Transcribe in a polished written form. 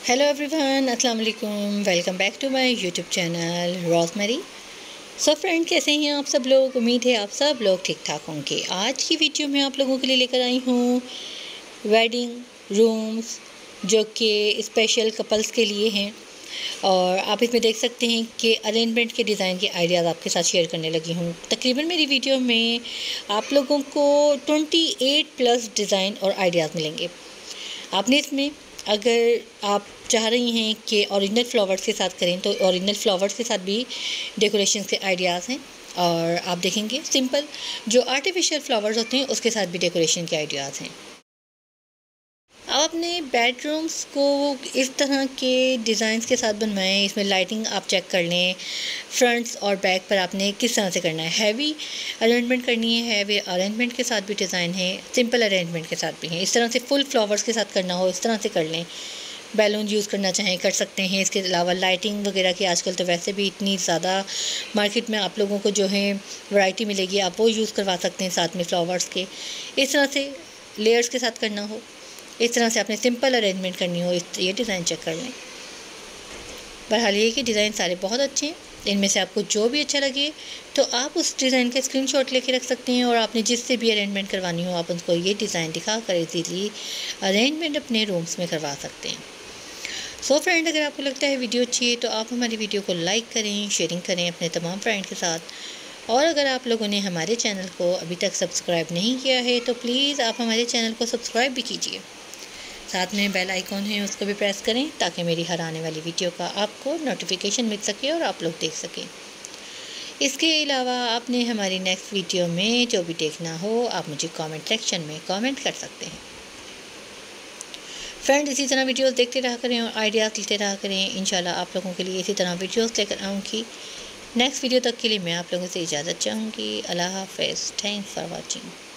Hello everyone, अस्सलाम वालेकुम। Welcome back to my YouTube channel Rosemary. So friend, कैसे हैं आप सब लोग? उम्मीद है आप सब लोग ठीक ठाक होंगे। आज की वीडियो में आप लोगों के लिए लेकर आई हूँ वेडिंग रूम्स, जो कि स्पेशल कपल्स के लिए हैं। और आप इसमें देख सकते हैं कि अरेंजमेंट के डिज़ाइन के आइडियाज़ आपके साथ शेयर करने लगी हूँ। तकरीबन मेरी वीडियो में आप लोगों को 28 प्लस डिज़ाइन और आइडियाज़ मिलेंगे। आपने इसमें, अगर आप चाह रही हैं कि ओरिजिनल फ्लावर्स के साथ करें, तो ओरिजिनल फ्लावर्स के साथ भी डेकोरेशन के आइडियाज़ हैं। और आप देखेंगे सिंपल जो आर्टिफिशियल फ्लावर्स होते हैं उसके साथ भी डेकोरेशन के आइडियाज़ हैं। आप अपने बेडरूम्स को इस तरह के डिज़ाइंस के साथ बनवाएं। इसमें लाइटिंग आप चेक कर लें, फ्रंट्स और बैक पर आपने किस तरह से करना है। हैवी अरेंजमेंट करनी है, हैवी अरेंजमेंट के साथ भी डिज़ाइन है, सिंपल अरेंजमेंट के साथ भी है। इस तरह से फुल फ्लावर्स के साथ करना हो, इस तरह से कर लें। बैलून यूज़ करना चाहें कर सकते हैं। इसके अलावा लाइटिंग वगैरह की आजकल तो वैसे भी इतनी ज़्यादा मार्केट में आप लोगों को जो है वैरायटी मिलेगी, आप वो यूज़ करवा सकते हैं साथ में फ्लावर्स के। इस तरह से लेयर्स के साथ करना हो, इस तरह से आपने सिंपल अरेंजमेंट करनी हो, ये डिज़ाइन चेक कर लें। बहरहाल ये कि डिज़ाइन सारे बहुत अच्छे हैं। इनमें से आपको जो भी अच्छा लगे तो आप उस डिज़ाइन का स्क्रीनशॉट लेके रख सकते हैं, और आपने जिससे भी अरेंजमेंट करवानी हो आप उनको ये डिज़ाइन दिखा कर इजीली अरेंजमेंट अपने रूम्स में करवा सकते हैं। सो फ्रेंड, अगर आपको लगता है वीडियो अच्छी है तो आप हमारी वीडियो को लाइक करें, शेयरिंग करें अपने तमाम फ्रेंड के साथ। और अगर आप लोगों ने हमारे चैनल को अभी तक सब्सक्राइब नहीं किया है तो प्लीज़ आप हमारे चैनल को सब्सक्राइब भी कीजिए। साथ में बेल आइकॉन है उसको भी प्रेस करें ताकि मेरी हर आने वाली वीडियो का आपको नोटिफिकेशन मिल सके और आप लोग देख सकें। इसके अलावा आपने हमारी नेक्स्ट वीडियो में जो भी देखना हो आप मुझे कमेंट सेक्शन में कमेंट कर सकते हैं। फ्रेंड, इसी तरह वीडियोस देखते रहा करें और आइडियाज़ लेते रहा करें। इंशाल्लाह आप लोगों के लिए इसी तरह वीडियोस लेकर आऊँगी। नेक्स्ट वीडियो तक के लिए मैं आप लोगों से इजाज़त चाहूँगी। अल्लाह हाफ़िज़। Thanks for watching.